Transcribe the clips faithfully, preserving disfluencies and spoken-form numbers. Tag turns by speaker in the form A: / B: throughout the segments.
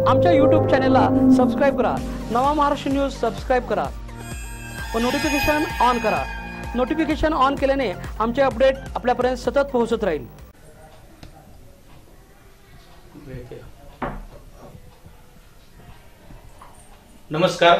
A: आमच्या यूट्यूब चॅनलला सबस्क्राईब करा, नवा महाराष्ट्र न्यूज सबस्क्राईब करा व नोटिफिकेशन ऑन करा। नोटिफिकेशन ऑन केल्याने आमचे अपडेट आपल्यापर्यंत सतत पोहोचत राहील।
B: नमस्कार,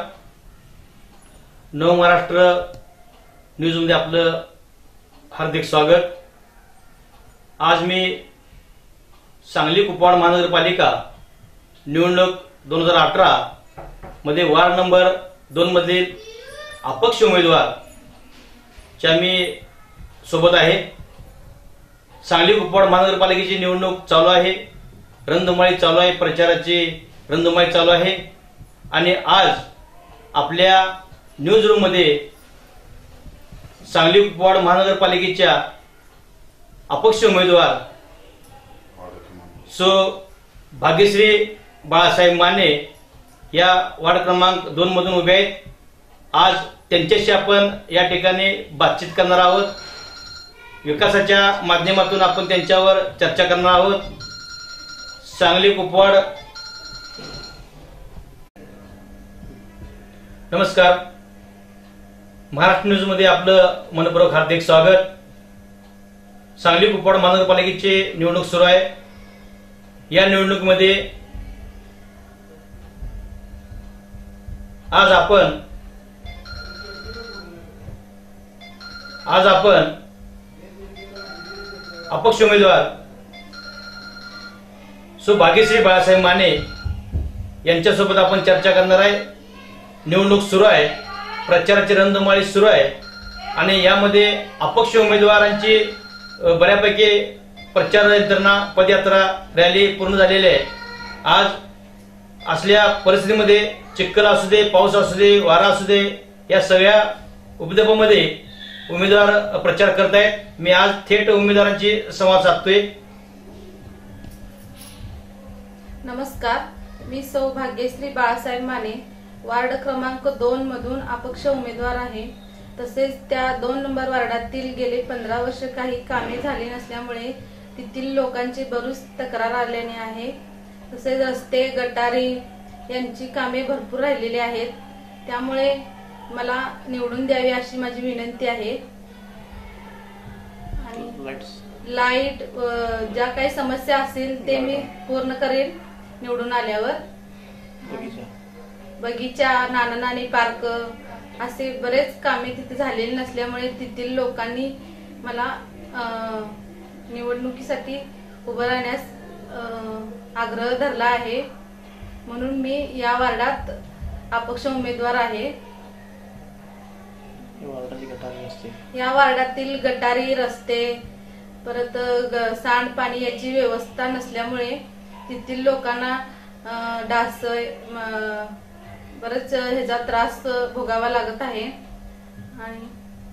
B: नव महाराष्ट्र न्यूज मध्ये आपलं हार्दिक स्वागत। आज मी सांगली कुपवाड महानगरपालिका निवडणूक दोन हजार अठरा मध्ये वार्ड नंबर दोन मधील अपक्ष उमेदवार च्या मी सोबत आहे। सांगली कुपवाड महानगरपालिकेची निवडणूक चालू आहे, रणधुमाळी चालू आहे, प्रचाराची रणधुमाळी चालू आहे आणि आज आपल्या न्यूज रूम मध्ये सांगली कुपवाड महानगरपालिकेच्या अपक्ष उमेदवार सो भाग्यश्री बाळासाहेब माने या वार्ड क्रमांक दोन मधून उभे आहेत। आज त्यांच्याशी आपण या ठिकाणी बातचीत करणार आहोत। विकासाच्या माध्यमातून आपण त्यांच्यावर चर्चा करणार आहोत। सांगली कुपवाड नमस्कार, महाराष्ट्र न्यूज मध्ये आपलं मनपूर्वक हार्दिक स्वागत। सांगली कुपवाड महानगरपालिकेची निवडणूक सुरू आहे। या निवडणुकीमध्ये आज आपण आज आपण अपक्ष उमेदवार सो भाग्यश्री बाळासाहेब माने यांच्यासोबत आपण चर्चा करणार आहे। निवडणूक सुरू आहे, प्रचाराची रणधुमाळी सुरू आहे आणि यामध्ये अपक्ष उमेदवारांची बऱ्यापैकी प्रचार यंत्रणा, पदयात्रा, रॅली पूर्ण झालेली आहे। आज असल्या परिस्थितीमध्ये चिखल असू दे, पाऊस असू दे, वारा असू दे, या सगळ्या उपद्रवामध्ये उमेदवार प्रचार करत आहेत। मी आज थेट उमेदवारांची संवाद साधतोय।
C: नमस्कार, मी सौ भाग्यश्री बाळासाहेब माने वार्ड क्रमांक दोन मधून अपक्ष उमेदवार आहे। तसेच त्या दोन नंबर वार्डातील गेले पंधरा वर्ष काही कामे झाली नसल्यामुळे तेथील लोकांची बरीच तक्रार आल्याने आहे। तसेच रस्ते, गटारी यांची कामे भरपूर राहिलेली आहेत, त्यामुळे मला निवडून द्यावी अशी माझी विनंती आहे। आणि लाईट ज्या काही समस्या असतील ते मी पूर्ण करेन निवडून आल्यावर। बगीचा, नाना नानी पार्क असे बरेच कामे तिथे झालेली नसल्यामुळे तेथील लोकांनी मला निवडणुकीसाठी उभं राहण्यास आग्रह धरला आहे, म्हणून मी या वार्डात अपक्ष उमेदवार आहे। या वार्डातील गटारी, रस्ते, परत सांडपाणी याची व्यवस्था नसल्यामुळे तेथील लोकांना डास, बरेच ह्याचा त्रास भोगावा लागत आहे। आणि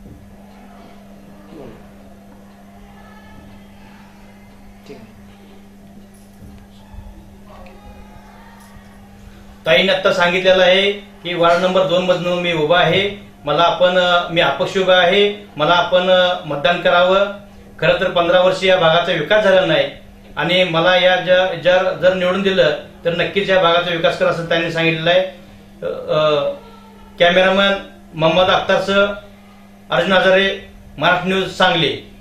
B: ताईने आता सांगितलेलं आहे की वार्ड नंबर दोन मधून मी उभा आहे, मला आपण मी अपक्ष उभा आहे, मला आपण मतदान करावं। खरं तर पंधरा वर्ष या भागाचा विकास झाला नाही आणि मला या जर जर निवडून दिलं तर नक्कीच या भागाचा विकास करा असं त्यांनी सांगितलेलं आहे। कॅमेरामॅन मोहम्मद अख्तरसह अर्जुन हजारे, महाराष्ट्र न्यूज, सांगली।